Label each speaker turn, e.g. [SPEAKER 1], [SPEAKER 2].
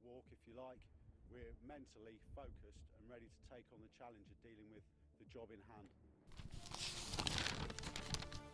[SPEAKER 1] walk if you like. We're mentally focused and ready to take on the challenge of dealing with the job in hand.